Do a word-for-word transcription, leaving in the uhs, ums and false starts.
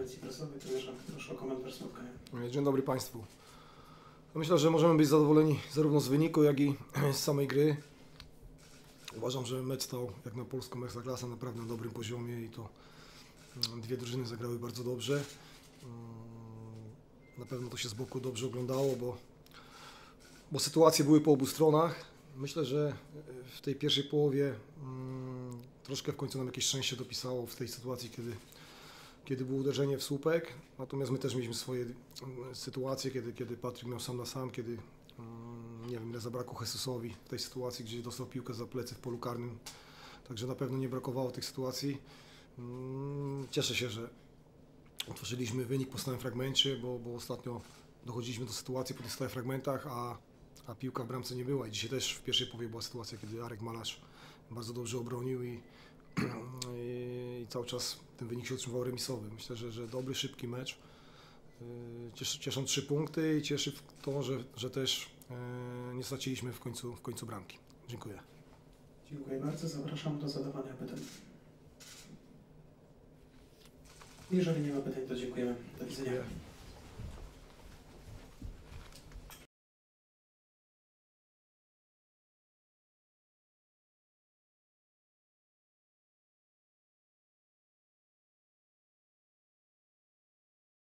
konferencji prasowej. Trenerze, proszę o komentarz spotkania. Dzień dobry Państwu. Myślę, że możemy być zadowoleni zarówno z wyniku, jak i z samej gry. Uważam, że mecz stał jak na polską ekstraklasę naprawdę na dobrym poziomie i to dwie drużyny zagrały bardzo dobrze. Na pewno to się z boku dobrze oglądało, bo, bo sytuacje były po obu stronach. Myślę, że w tej pierwszej połowie hmm, troszkę w końcu nam jakieś szczęście dopisało w tej sytuacji, kiedy, kiedy było uderzenie w słupek. Natomiast my też mieliśmy swoje sytuacje, kiedy, kiedy Patryk miał sam na sam, kiedy hmm, nie wiem ile zabrakło Jesusowi w tej sytuacji, gdzie dostał piłkę za plecy w polu karnym. Także na pewno nie brakowało tych sytuacji. Hmm, cieszę się, że otworzyliśmy wynik po stałym fragmencie, bo, bo ostatnio dochodziliśmy do sytuacji po tych stałych fragmentach, a, a piłka w bramce nie była. I dzisiaj też w pierwszej połowie była sytuacja, kiedy Arek Malarz bardzo dobrze obronił i, i, i cały czas ten wynik się utrzymywał remisowy. Myślę, że, że dobry, szybki mecz. Cieszy, cieszą trzy punkty i cieszy to, że, że też nie straciliśmy w końcu, w końcu bramki. Dziękuję. Dziękuję bardzo. Zapraszam do zadawania pytań. Jeżeli nie ma pytań, to dziękujemy. Do widzenia.